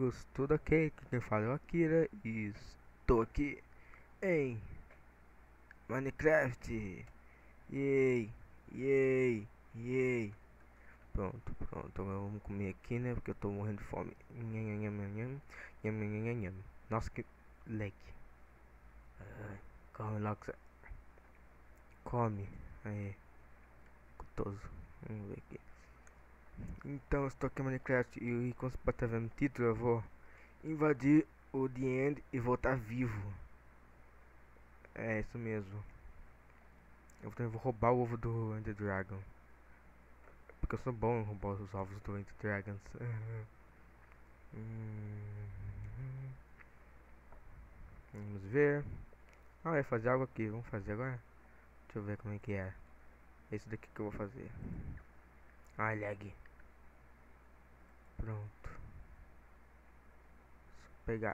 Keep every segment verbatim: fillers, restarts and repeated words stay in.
amigos, tudo ok? Aqui quem fala é o Akira e estou aqui em Minecraft. Yay, yay, yay. Pronto, pronto, agora vamos comer aqui, né? Porque eu tô morrendo de fome. Nham, nham, nham, nham, nham, nham, nham, nham. Nossa, que lag. Ai, come logo, Zé. Come. Aí, gostoso. Vamos ver aqui. Então, eu estou aqui em Minecraft e, como você pode estar vendo no título, eu vou invadir o The End e voltar vivo. É isso mesmo. Eu também vou roubar o ovo do Ender Dragon. Porque eu sou bom em roubar os ovos do Ender Dragons. Hum, Vamos ver. Ah, vai fazer algo aqui. Vamos fazer agora? Deixa eu ver como é que é. Esse daqui que eu vou fazer. Ah, lag. Pronto. Só pegar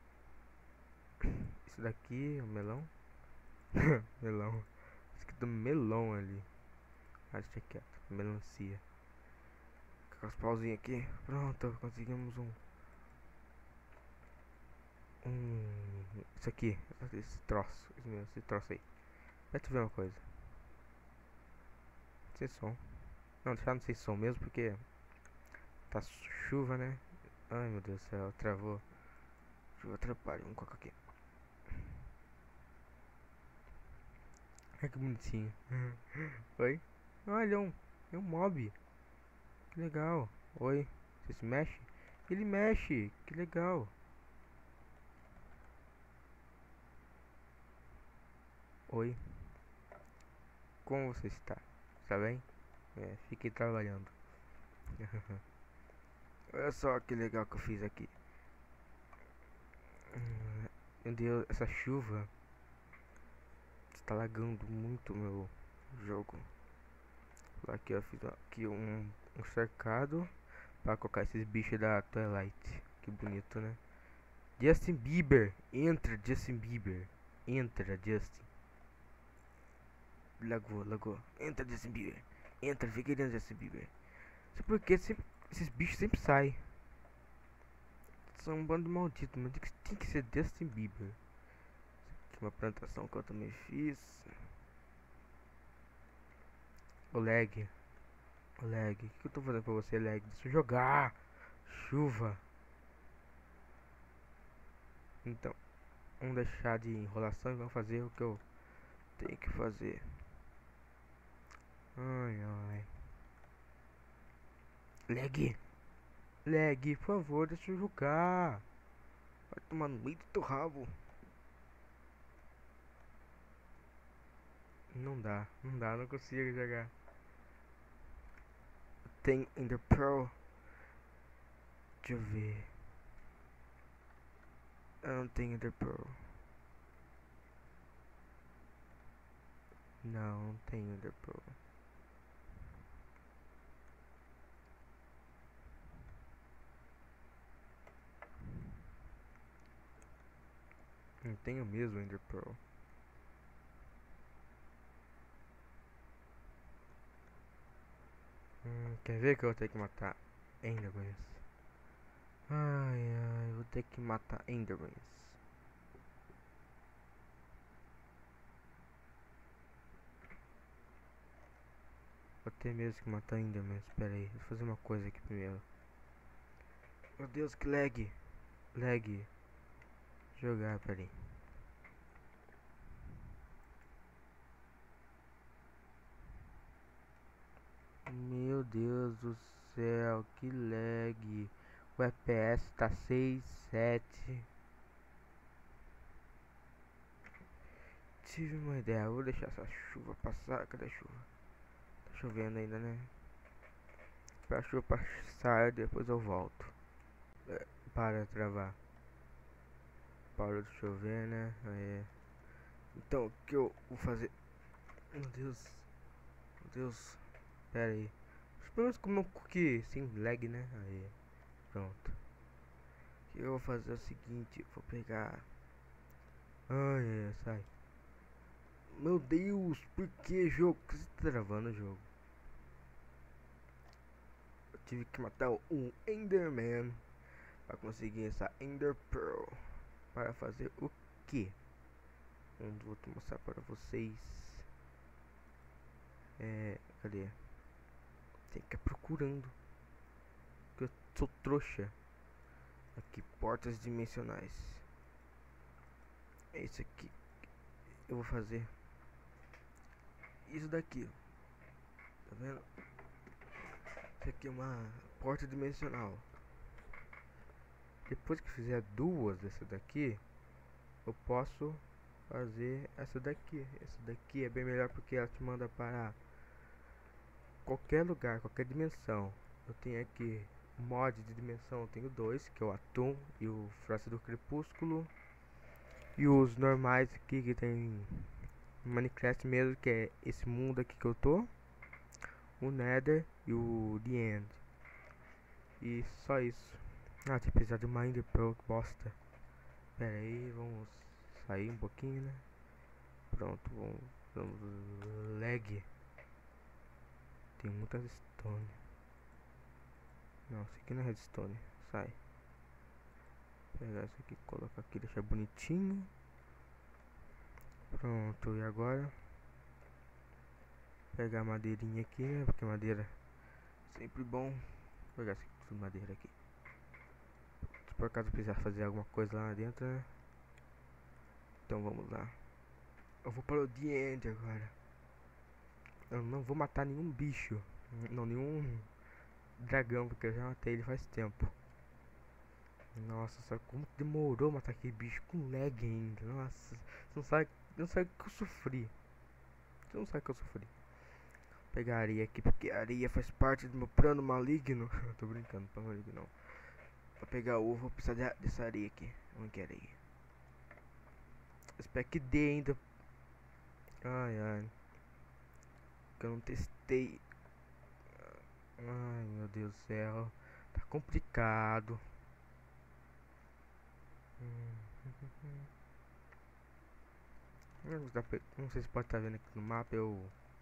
isso daqui, o melão. Melão. Escrito melão ali. Ah, deixa quieto. Melancia. Com os pauzinhos aqui. Pronto, conseguimos um. Um. Isso aqui. Esse troço. Esse, mesmo, esse troço aí. Vai te ver uma coisa. Sem som. Não, deixar não sem som mesmo porque. Tá chuva, né? Ai meu Deus do céu, travou. Chuva atrapalha. Vamos colocar aqui. Ai que bonitinho. Oi? Olha, é um. É um mob. Que legal. Oi. Você se mexe? Ele mexe. Que legal. Oi. Como você está? Está bem? É, fiquei trabalhando. Olha só que legal que eu fiz aqui. Hum, Meu Deus, essa chuva está lagando muito meu jogo. Aqui eu fiz aqui um, um cercado para colocar esses bichos da Twilight. Que bonito, né? Justin Bieber, entra Justin Bieber, entra Justin. Lagou, lagou. Entra Justin Bieber, entra, fica dentro Justin Bieber. Sabe por que sempre, esses bichos sempre saem? São um bando maldito, mas tem que, tem que ser Justin Bieber. Aqui uma plantação que eu também fiz. O lag. O lag. O que eu tô fazendo pra você, lag? Deixa eu jogar. Chuva. Então, vamos deixar de enrolação e vamos fazer o que eu tenho que fazer. Ai, ai. Lag. Lag, por favor, deixa eu jogar. Vai tomar no meio do teu rabo. Não dá, não dá, não consigo jogar. Tem Ender Pearl. Deixa eu ver. Eu não tenho Ender Pearl. Não, não tenho Ender Pearl. Não tenho mesmo Ender Pearl. Hum, quer ver que eu vou ter que matar Endermans? Ai, ai, vou ter que matar Endermans. Vou ter mesmo que matar Endermans. Espera aí, vou fazer uma coisa aqui primeiro. Meu Deus, que lag. Lag. Jogar, pera aí. Meu Deus do céu, que lag. O F P S tá seis, sete. Tive uma ideia, vou deixar essa chuva passar. Cadê a chuva? Tá chovendo ainda, né? Pra chuva passar, depois eu volto. É, para travar. Parou de chover, né? Aí. Então, o que eu vou fazer? Meu Deus. Meu Deus. Pera aí. Pelo menos comer um cookie sem lag, né? Aí. Pronto. O que eu vou fazer é o seguinte. Eu vou pegar. Ai, ai, sai. Meu Deus. Por que jogo? Por que você tá travando o jogo? Eu tive que matar um Enderman. para conseguir essa Ender Pearl. Para fazer o que? Vou mostrar para vocês. É, cadê? Tem que ir procurando. Que eu sou trouxa. Aqui, portas dimensionais. É isso aqui. Eu vou fazer isso daqui. Tá vendo? Isso aqui é uma porta dimensional. Depois que fizer duas dessa daqui, eu posso fazer essa daqui. Essa daqui é bem melhor porque ela te manda para qualquer lugar, qualquer dimensão. Eu tenho aqui mod de dimensão, eu tenho dois, que é o Atum e o Frase do Crepúsculo. E os normais aqui que tem Minecraft mesmo, que é esse mundo aqui que eu tô, o Nether e o The End. E só isso. Ah, tem que precisar de uma Ender Pearl, que bosta. Pera aí, vamos sair um pouquinho, né? Pronto, vamos, vamos lag. Tem muita redstone. Não, isso aqui não é redstone. Sai. Pegar isso aqui, colocar aqui, deixar bonitinho. Pronto, e agora pegar a madeirinha aqui, né? Porque madeira sempre bom. Vou pegar essa madeira aqui. Se por acaso precisar fazer alguma coisa lá dentro, né? Então vamos lá. Eu vou para o The End agora. Eu não vou matar nenhum bicho. Não, nenhum dragão, porque eu já matei ele faz tempo. Nossa, só como demorou matar aquele bicho com lag ainda. Nossa, você não sabe, não sabe o que eu sofri. Você não sabe o que eu sofri. Vou pegar areia aqui, porque a areia faz parte do meu plano maligno. Tô brincando, plano maligno não. Pra pegar ovo, vou precisar de, dessa areia aqui. Onde que é areia? Espero que dê ainda. Ai, ai. Que eu não testei. Ai, meu Deus do céu. Tá complicado. Hum. Não sei se pode estar vendo aqui no mapa. Eu.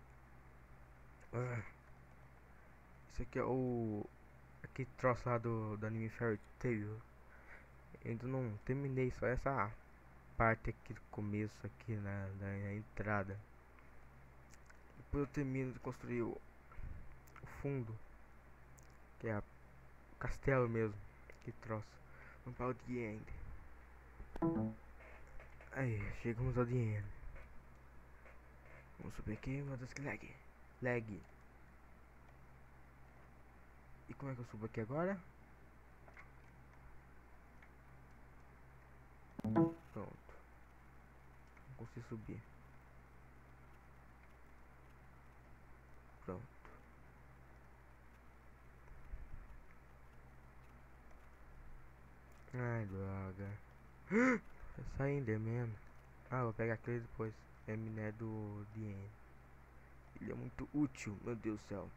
Ah. Esse aqui é o. Aquele troço lá do, do anime Fairy Tail. Ainda não terminei, só essa parte aqui do começo, aqui na, na entrada. Depois eu termino de construir o, o fundo, que é a, o castelo mesmo. Que troço. Vamos para o The End. Aí, chegamos ao The End. Vamos subir aqui, meu Deus, que lag. Lag. E como é que eu subo aqui agora? Pronto. Não consigo subir. Pronto. Ai, droga. Essa Enderman. Ah, vou pegar aquele depois. É minério do The End. Ele é muito útil, meu Deus do céu.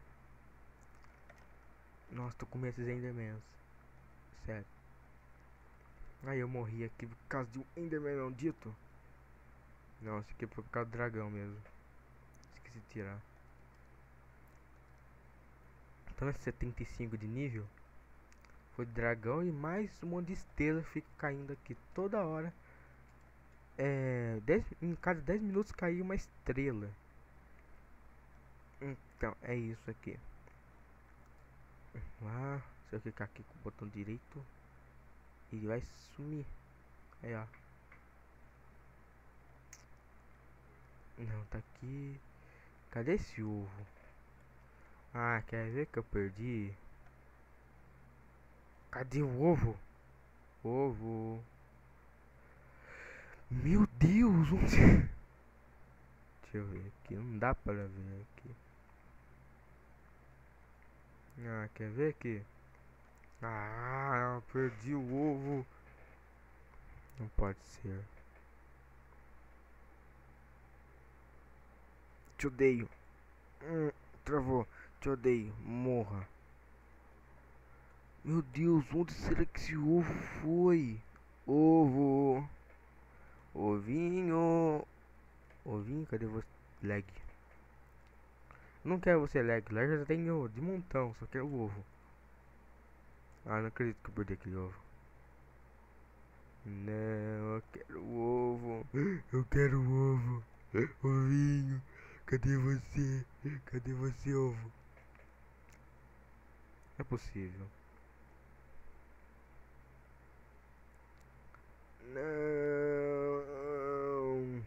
Nossa, tô com medo desses Endermans. Sério. Aí eu morri aqui por causa de um Enderman maldito. Não, esse aqui foi por causa do dragão mesmo. Esqueci de tirar. Então esse setenta e cinco de nível foi dragão e mais um monte de estrela fica caindo aqui toda hora. É, dez, em cada dez minutos caiu uma estrela. Então é isso aqui. Ah, se eu clicar aqui com o botão direito, ele vai sumir. Aí ó. Não, tá aqui. Cadê esse ovo? Ah, quer ver que eu perdi? Cadê o ovo? Ovo. Meu Deus! Onde... Deixa eu ver aqui. Não dá para ver aqui. Ah, quer ver aqui? Ah, perdi o ovo. Não pode ser. Te odeio. Hum, travou. Te odeio. Morra. Meu Deus, onde será que esse ovo foi? Ovo. Ovinho. Ovinho, cadê você? Lag. Não quero você lag. Lag já tenho de montão. Só quero o ovo. Ah, não acredito que eu perdi aquele ovo. Não, eu quero ovo. Eu quero ovo. Ovinho. Cadê você? Cadê você, ovo? É possível. Não.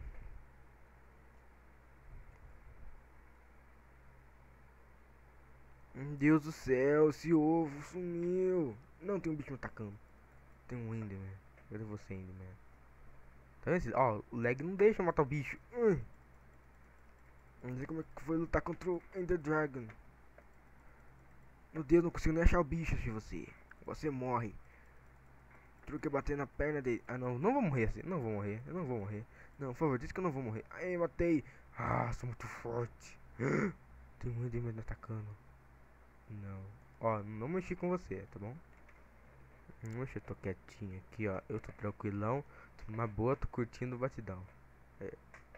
Meu Deus do céu, esse ovo sumiu. Não, tem um bicho me atacando. Tem um Enderman. Cadê você, Enderman? Tá vendo? Ó, o lag não deixa eu matar o bicho. Hum. Não sei como é que foi lutar contra o Ender Dragon. Meu Deus, não consigo nem achar o bicho de você. Você morre. Truque é bater na perna dele. Ah, não, não vou morrer assim. Não vou morrer. Eu não vou morrer. Não, por favor, diz que eu não vou morrer. Ai, matei. Ah, sou muito forte. Tem um Enderman me atacando. Não. Ó, não mexi com você, tá bom? Não mexi, eu tô quietinho aqui, ó. Eu tô tranquilão. Tô numa boa, tô curtindo o batidão. É.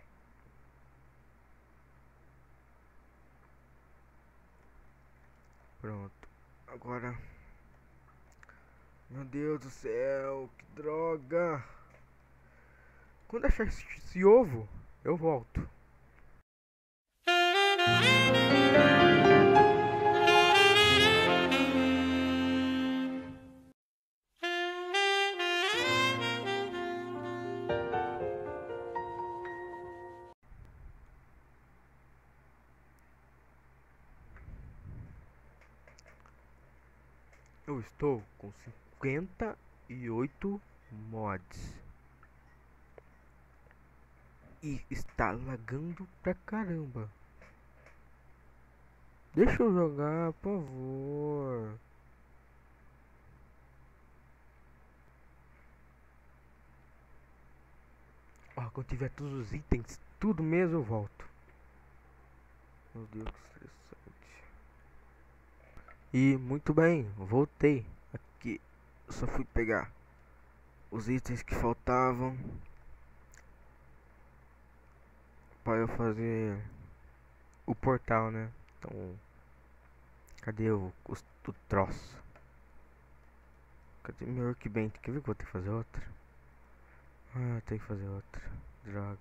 Pronto. Agora. Meu Deus do céu, que droga. Quando achar esse, esse ovo, eu volto. Eu estou com cinquenta e oito mods. E está lagando pra caramba. Deixa eu jogar, por favor. Ó, quando tiver todos os itens, tudo mesmo, eu volto. Meu Deus, que estressante. E muito bem, voltei. Aqui, eu só fui pegar os itens que faltavam para eu fazer o portal, né? Então, cadê o, o, o troço? Cadê meu workbench? Quer ver que eu vou ter que fazer outra? Ah, tem que fazer outra. Droga.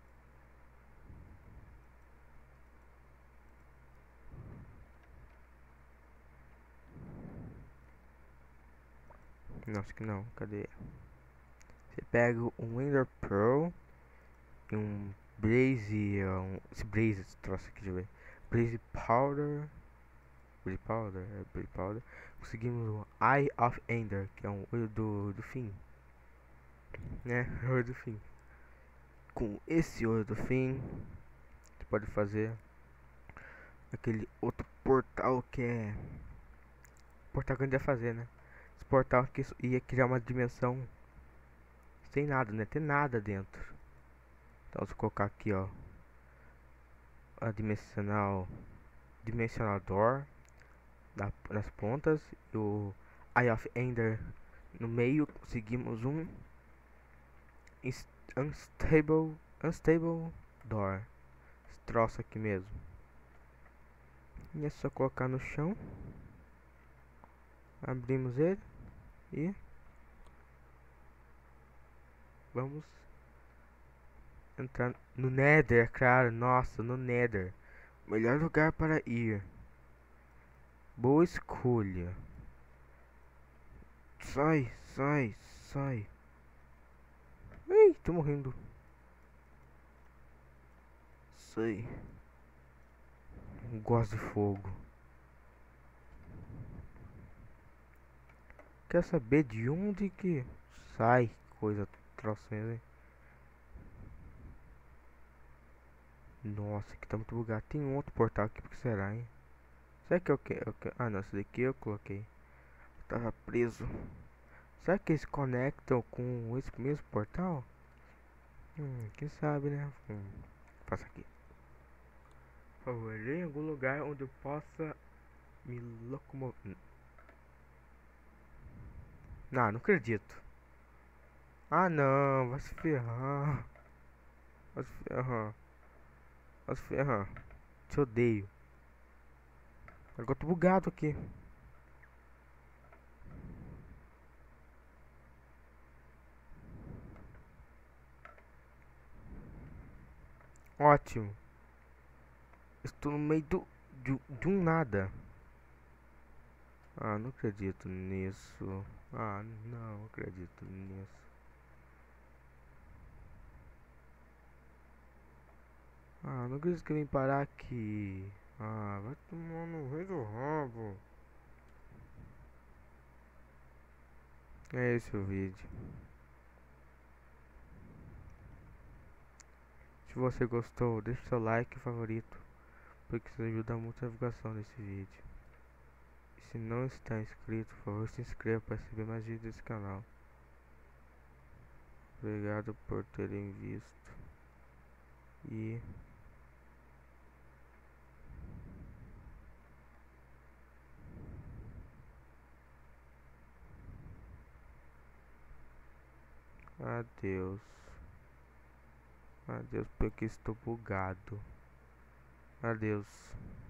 Não, acho que não. Cadê? Você pega um Ender Pearl e um Blaze. Um, esse Blaze, esse troço aqui, deixa eu ver. Blaze Powder. Blaze Powder? É Blaze Powder. Conseguimos o Eye of Ender, que é um olho do, do fim. Né? Olho do fim. Com esse olho do fim, você pode fazer aquele outro portal que é. Portal que a gente ia fazer, né? Esse portal que ia criar uma dimensão sem nada, né? Tem nada dentro. Então, se eu colocar aqui, ó, a dimensional, dimensional door da, nas pontas e o Eye of Ender no meio, conseguimos um unstable, unstable door. Esse troço aqui mesmo. E é só colocar no chão. Abrimos ele e vamos entrar no Nether, claro. Nossa, no Nether, melhor lugar para ir. Boa escolha. Sai, sai, sai. Ei, tô morrendo. Sai. Gosto de fogo. Quer saber de onde que sai coisa troçando, hein? Nossa, aqui tá muito bugado. Tem um outro portal aqui, porque será, hein? Será que eu quero? Ah, não, esse daqui eu coloquei. Eu tava preso. Será que eles conectam com esse mesmo portal? Hum, quem sabe, né? Hum, passa aqui. Por favor, em algum lugar onde eu possa me locomover. Não, não acredito. Ah, não, vai se ferrar. Vai se ferrar. Vai se ferrar. Te odeio. Agora eu tô bugado aqui. Ótimo. Estou no meio do, de, de um nada. Ah, não acredito nisso. Ah, não acredito nisso. Ah, não acredito que eu vim parar aqui. Ah, vai tomar no rei do rabo. É esse o vídeo. Se você gostou, deixe seu like e favorito, porque isso ajuda muito a divulgação desse vídeo. E se não está inscrito, por favor, se inscreva para receber mais vídeos desse canal. Obrigado por terem visto. E adeus. Adeus, porque estou bugado. Adeus.